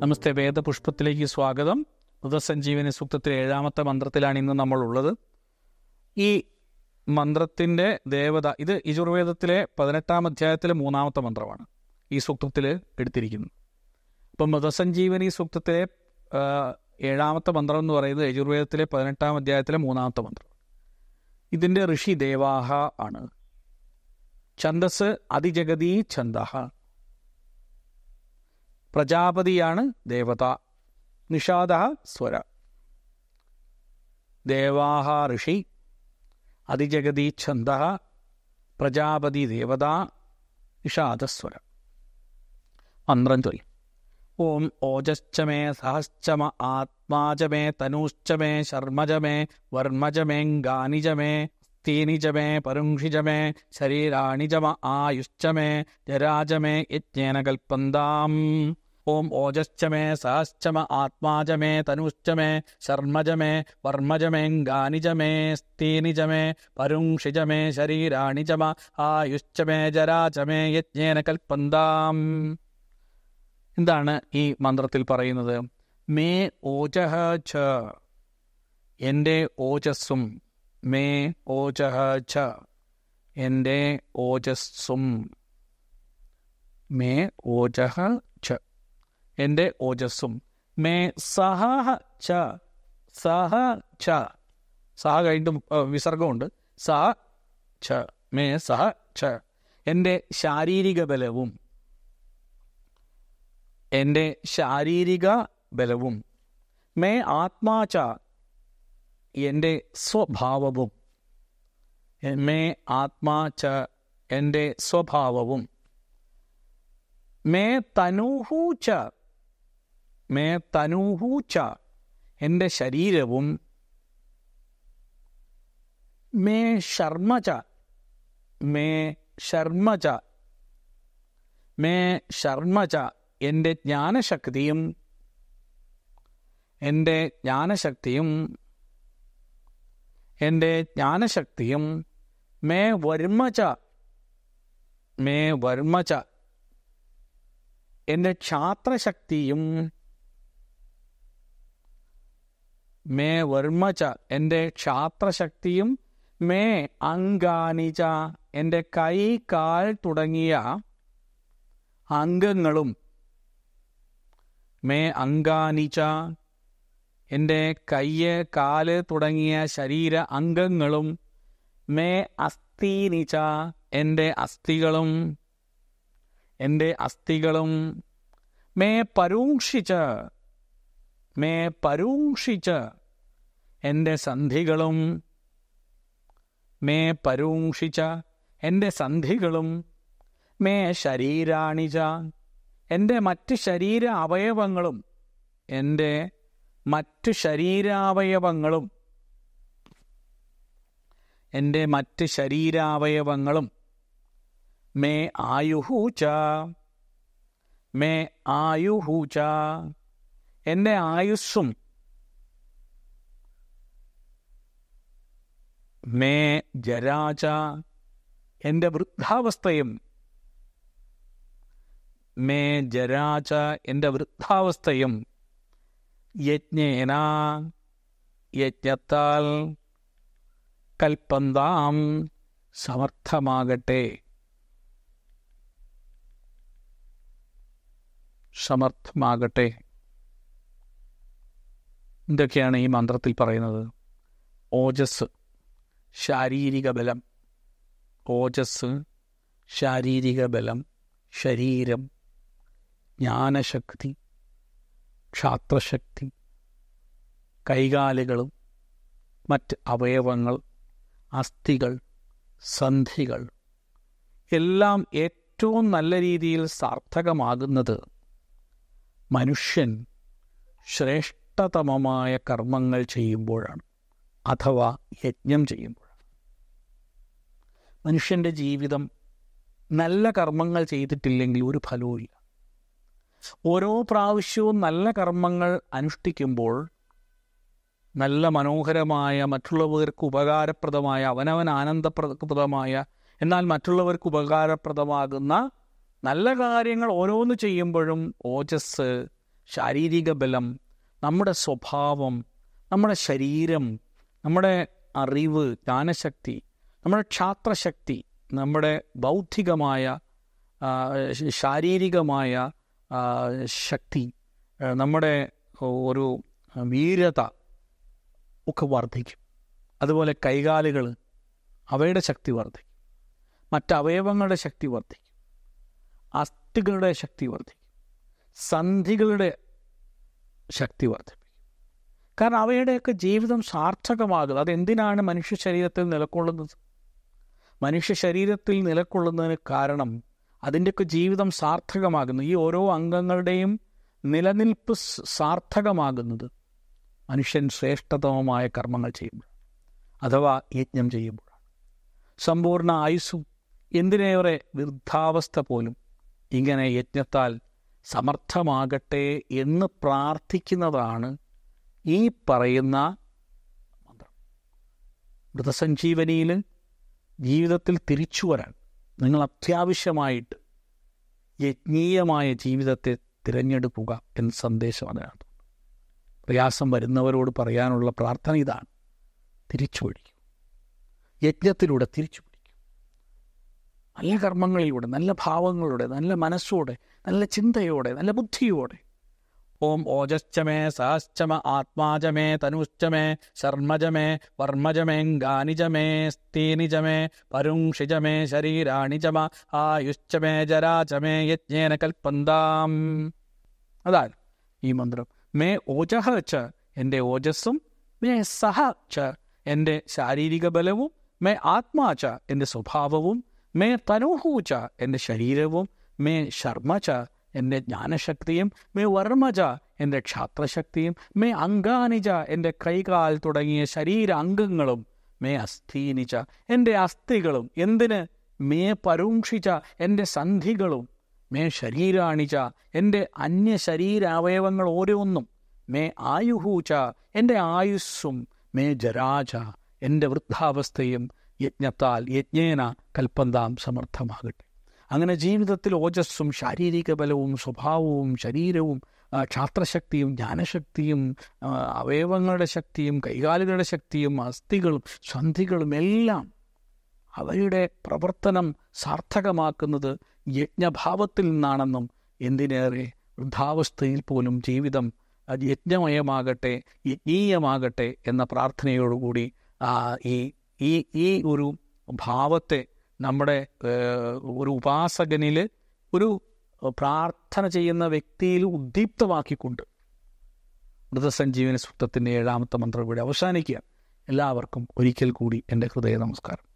നമസ്തേ. വേദപുഷ്പത്തിലേക്ക് സ്വാഗതം. മൃതസഞ്ജീവനി സൂക്തത്തിലെ 7ാമത്തെ മന്ത്രത്തിലാണ് ഇന്ന് നമ്മളുള്ളത്. ഈ മന്ത്രത്തിൻ്റെ ദേവത, ഇത് യജുർവേദത്തിലെ 18ാം അധ്യായത്തിലെ 3ാമത്തെ മന്ത്രമാണ് ഈ സൂക്തത്തിൽ എടുത്തിരിക്കുന്നത്. അപ്പം മൃതസഞ്ജീവനി സൂക്തത്തിലെ 7ാമത്തെ മന്ത്രം എന്ന് പറയുന്നത് യജുർവേദത്തിലെ 18ാം അധ്യായത്തിലെ 3ാമത്തെ മന്ത്രം. ഇതിൻ്റെ ഋഷി ദേവാഹ ആണ്. ഛന്ദസ് അതിജഗതീ ഛന്ദഃ. പ്രജാപതിയാണ് ദേവത. നിഷാദ സ്വര. ദേവാഹ ഋഷി, അതിജഗതി ഛന്ദഃ, പ്രജാപതി ദേവത, നിഷാദസ്വര. മന്ത്രം ചൊല്ലി. ഓം ഓജശ്ചമേ സഹശ്ചമ ആത്മാചമേ തനൂശ്ചമേ ശർമ്മജമേ വർമ്മജമേ ഗാനിജമേ സ്തീനിജമേ പരുംഷിജമേ ശരീരാണിജമ ആയുശ്ചമേ ജരാജമേ യജ്ഞേന കൽപ്പന്താം. ഓം ഓജശ്ചമേ സഹശ്ചമ ആത്മാചമേ തനുശ്ചമേ ശർമ്മജമേ വർമ്മജമേ ഗാനിജമേ സ്തീനിജമേ പരുംഷിജമേ ശരീരാണിജമ ആയുശ്ചമേ ജരാജമേ യജ്ഞേന കൽപ്പന്താം. എന്താണ് ഈ മന്ത്രത്തിൽ പറയുന്നത്? മേ ഓജഃ ഛ, എൻ്റെ ഓജസ്സും. മേ ഓജഃ ഛ, എൻ്റെ ഓജസ്സും. മേ ഓജഃ ഛ, എൻ്റെ ഓജസ്സും. മേ സഹ ഛ, സഹ ഛ, സഹ കഴിഞ്ഞിട്ട് വിസർഗമുണ്ട്. സഹ ഛ, മേ സഹ ഛ, എൻ്റെ ശാരീരിക ബലവും. എൻ്റെ ശാരീരിക ബലവും. മേ ആത്മാച, എൻ്റെ സ്വഭാവവും. മേ ആത്മാച, എൻ്റെ സ്വഭാവവും. മേ തനൂഹൂച്ച, മേ തനൂഹൂച്ച, എൻ്റെ ശരീരവും. മേ ശർമ്മച, മേ ശർമ്മച, മേ ശർമ്മച, എൻ്റെ ജ്ഞാനശക്തിയും. എൻ്റെ ജ്ഞാനശക്തിയും. എൻ്റെ ജ്ഞാനശക്തിയും. മേ വർമ്മച, മേ വർമ്മച, എൻ്റെ ക്ഷാത്രശക്തിയും. മേ വർമ്മച, എൻ്റെ ക്ഷാത്രശക്തിയും. മേ അംഗാനിച, എൻ്റെ കൈ കാൽ തുടങ്ങിയ അംഗങ്ങളും. മേ അംഗാനിച, എൻ്റെ കയ്യ് കാല് തുടങ്ങിയ ശരീര അംഗങ്ങളും. മേ അസ്ഥീനിച, എൻ്റെ അസ്ഥികളും. എൻ്റെ അസ്ഥികളും. മേ പരൂഷിച്ച, മേ പരൂഷിച്ച, എൻ്റെ സന്ധികളും. മേ പരൂഷിച്ച, എൻ്റെ സന്ധികളും. മേ ശരീരാണിച, എൻ്റെ മറ്റ് ശരീര അവയവങ്ങളും. എൻ്റെ മറ്റ് ശരീരാവയവങ്ങളും. എൻ്റെ മറ്റ് ശരീരാവയവങ്ങളും. മേ ആയുഹൂച്ച, മേ ആയുഹൂച്ച, എൻ്റെ ആയുസ്സും. മേ ജരാച, എൻ്റെ വൃദ്ധാവസ്ഥയും. മേ ജരാച, എൻ്റെ വൃദ്ധാവസ്ഥയും. യജ്ഞേന, യജ്ഞത്താൽ. കൽപ്പന്താം, സമർത്ഥമാകട്ടെ. സമർത്ഥമാകട്ടെ. ഇതൊക്കെയാണ് ഈ മന്ത്രത്തിൽ പറയുന്നത്. ഓജസ്, ശാരീരിക ബലം. ഓജസ്, ശാരീരിക ബലം, ശരീരം, ജ്ഞാനശക്തി, ക്ഷാത്രശക്തി, കൈകാലുകളും മറ്റ് അവയവങ്ങൾ, അസ്ഥികൾ, സന്ധികൾ എല്ലാം ഏറ്റവും നല്ല രീതിയിൽ സാർത്ഥകമാകുന്നത് മനുഷ്യൻ ശ്രേഷ്ഠതമമായ കർമ്മങ്ങൾ ചെയ്യുമ്പോഴാണ്, അഥവാ യജ്ഞം ചെയ്യുമ്പോഴാണ്. മനുഷ്യൻ്റെ ജീവിതം നല്ല കർമ്മങ്ങൾ ചെയ്തിട്ടില്ലെങ്കിൽ ഒരു ഫലവുമില്ല. ഓരോ പ്രാവശ്യവും നല്ല കർമ്മങ്ങൾ അനുഷ്ഠിക്കുമ്പോൾ നല്ല മനോഹരമായ, മറ്റുള്ളവർക്ക് ഉപകാരപ്രദമായ, അവനവൻ ആനന്ദപ്രദമായ, എന്നാൽ മറ്റുള്ളവർക്ക് ഉപകാരപ്രദമാകുന്ന നല്ല കാര്യങ്ങൾ ഓരോന്ന് ചെയ്യുമ്പോഴും ഓജസ്, ശാരീരിക ബലം, നമ്മുടെ സ്വഭാവം, നമ്മുടെ ശരീരം, നമ്മുടെ അറിവ്, ജ്ഞാനശക്തി, നമ്മുടെ ക്ഷാത്രശക്തി, നമ്മുടെ ബൗദ്ധികമായ ശാരീരികമായ ശക്തി, നമ്മുടെ ഒരു വീരത ഒക്കെ വർദ്ധിക്കും. അതുപോലെ കൈകാലുകൾ, അവയുടെ ശക്തി വർദ്ധിക്കും. മറ്റവയവങ്ങളുടെ ശക്തി വർദ്ധിക്കും. അസ്ഥികളുടെ ശക്തി വർദ്ധിക്കും. സന്ധികളുടെ ശക്തി വർദ്ധിപ്പിക്കും. കാരണം അവയുടെയൊക്കെ ജീവിതം സാർത്ഥകമാകുന്നത്. അതെന്തിനാണ് മനുഷ്യ ശരീരത്തിൽ നിലകൊള്ളുന്നത്? മനുഷ്യ ശരീരത്തിൽ നിലകൊള്ളുന്നതിന് കാരണം അതിൻ്റെയൊക്കെ ജീവിതം സാർത്ഥകമാകുന്നു. ഈ ഓരോ അംഗങ്ങളുടെയും നിലനിൽപ്പ് സാർത്ഥകമാകുന്നത് മനുഷ്യൻ ശ്രേഷ്ഠതമമായ കർമ്മങ്ങൾ ചെയ്യുമ്പോൾ, അഥവാ യജ്ഞം ചെയ്യുമ്പോഴാണ്. സമ്പൂർണ്ണ ആയുസ്സും എന്തിനേറെ വൃദ്ധാവസ്ഥ പോലും ഇങ്ങനെ യജ്ഞത്താൽ സമർത്ഥമാകട്ടെ എന്ന് പ്രാർത്ഥിക്കുന്നതാണ് ഈ പറയുന്ന മന്ത്രം. മൃതസഞ്ജീവനിയിൽ ജീവിതത്തിൽ തിരിച്ചു വരാൻ നിങ്ങൾ അത്യാവശ്യമായിട്ട് യജ്ഞീയമായ ജീവിതത്തെ തിരഞ്ഞെടുക്കുക എന്ന സന്ദേശം അതിനകത്ത്. പ്രയാസം വരുന്നവരോട് പറയാനുള്ള പ്രാർത്ഥന ഇതാണ്: തിരിച്ചു പിടിക്കും. യജ്ഞത്തിലൂടെ തിരിച്ചു പിടിക്കും. നല്ല കർമ്മങ്ങളിലൂടെ, നല്ല ഭാവങ്ങളോടെ, നല്ല മനസ്സോടെ, നല്ല ചിന്തയോടെ, നല്ല ബുദ്ധിയോടെ. ഓം ഓജശ്ചമേ സഹശ്ചമ ആത്മാജമേ തനുശ്ചമേ ശർമ്മജമേ വർമ്മജമേ ഗാനിജമേ സ്തീനിജമേ പരുംഷിജമേ ശരീരാണിജമ ആയുശ്ചമേ ജരാചമേ യജ്ഞേന കൽപ്പന്താം. അതാണ് ഈ മന്ത്രം. മേ ഓജഹ ച, എൻ്റെ ഓജസ്സും, മേ സഹ ച, എൻ്റെ ശാരീരിക ബലവും, മേ ആത്മാ ച, എൻ്റെ സ്വഭാവവും, മേ തനുഹു ച, എൻ്റെ ശരീരവും, മേ ശർമ്മ ച, എൻ്റെ ജ്ഞാനശക്തിയും, മേ വർമ്മജ, എൻ്റെ ക്ഷാത്രശക്തിയും, മേ അംഗാനിജ, എൻ്റെ കൈകാൽ തുടങ്ങിയ ശരീരാംഗങ്ങളും, മേ അസ്ഥീനിച്ച, എൻ്റെ അസ്ഥികളും, എന്തിന് മേ പരുംഷിച്ച, എൻ്റെ സന്ധികളും, മേ ശരീരാണിച്ച, എൻ്റെ അന്യശരീരാവയവങ്ങൾ ഓരോന്നും, മേ ആയുഹൂച്ച, എൻ്റെ ആയുസ്സും, മേ ജരാച, എൻ്റെ വൃദ്ധാവസ്ഥയും യജ്ഞത്താൽ യജ്ഞേന കൽപ്പന്താം സമർത്ഥമാകട്ടെ. അങ്ങനെ ജീവിതത്തിൽ ഓജസ്സും ശാരീരിക ബലവും സ്വഭാവവും ശരീരവും ക്ഷാത്രശക്തിയും ജ്ഞാനശക്തിയും അവയവങ്ങളുടെ ശക്തിയും കൈകാലുകളുടെ ശക്തിയും അസ്ഥികളും സന്ധികളും എല്ലാം അവയുടെ പ്രവർത്തനം സാർത്ഥകമാക്കുന്നത് യജ്ഞഭാവത്തിൽ നിന്നാണെന്നും, എന്തിനേറെ വൃദ്ധാവസ്ഥയിൽ പോലും ജീവിതം യജ്ഞമയമാകട്ടെ, യജ്ഞീയമാകട്ടെ എന്ന പ്രാർത്ഥനയോടുകൂടി ഈ ഒരു ഭാവത്തെ നമ്മുടെ ഒരു ഉപാസകനിൽ, ഒരു പ്രാർത്ഥന ചെയ്യുന്ന വ്യക്തിയിൽ ഉദ്ദീപ്തമാക്കിക്കൊണ്ട് മൃതസഞ്ജീവനി സൂക്തത്തിൻ്റെ 7ാമത്തെ മന്ത്രം കൂടി അവസാനിക്കുക. എല്ലാവർക്കും ഒരിക്കൽ കൂടി എൻ്റെ ഹൃദയ നമസ്കാരം.